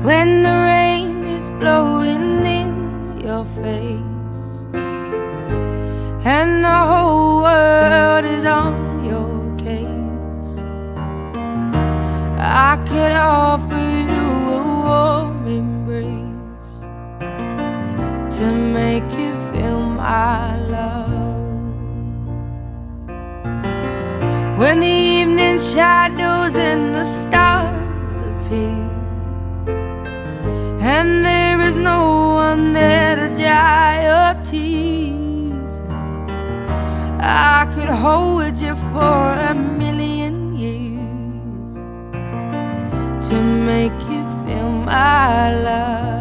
when the rain is blowing in your face and the whole world is on your case. I could offer you a warm embrace to make you feel my love. When the evening shadows and the stars appear and there is no one there to dry your tears, I could hold you for a million years to make you feel my love.